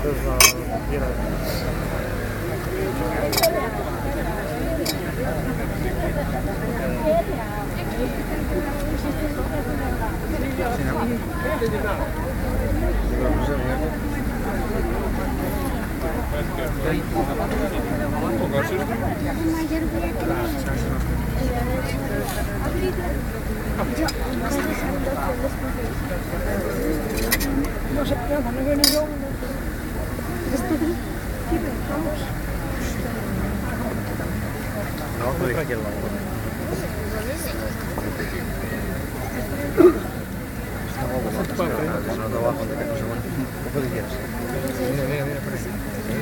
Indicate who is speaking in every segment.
Speaker 1: No sé, no he venido. Vamos.
Speaker 2: No, por cualquier lado. No trabajo, no sé, bueno. ¿Qué quieres? Mira, por ahí.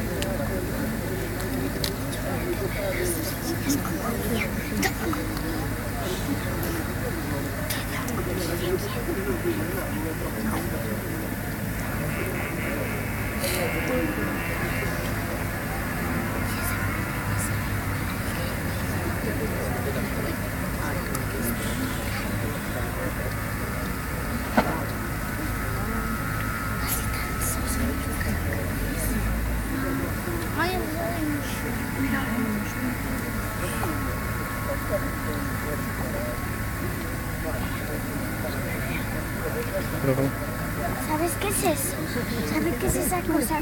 Speaker 3: ¿Sabes qué es eso? ¿Sabes qué es esa cosa?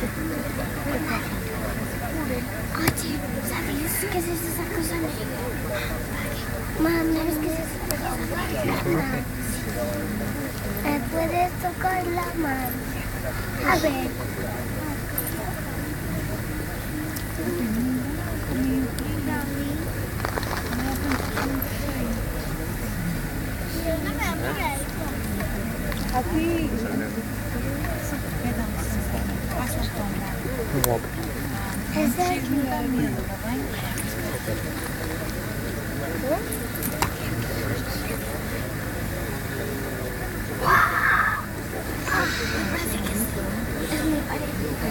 Speaker 3: Oye, ¿sabes qué es esa cosa? Mamá, ¿sabes qué es esa cosa? ¿Me puedes tocar la mano? A ver.
Speaker 1: Aquí.
Speaker 3: Es de aquí. Es mi pared.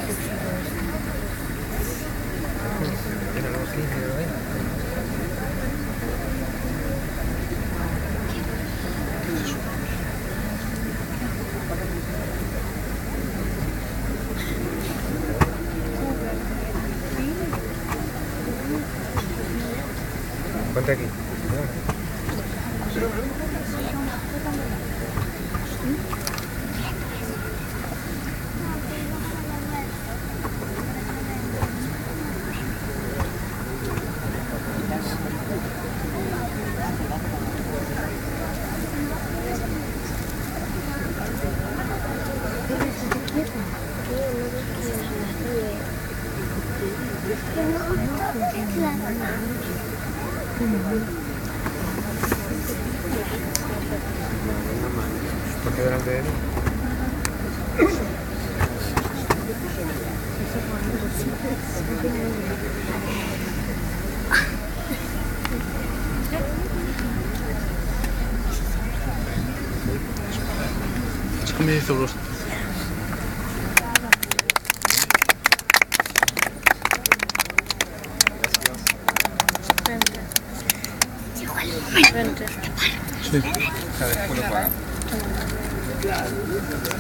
Speaker 2: Ponte aquí. Ponte delante de él.
Speaker 4: Es como 10 euros. Sí.
Speaker 2: ¿Sabes cómo lo paga?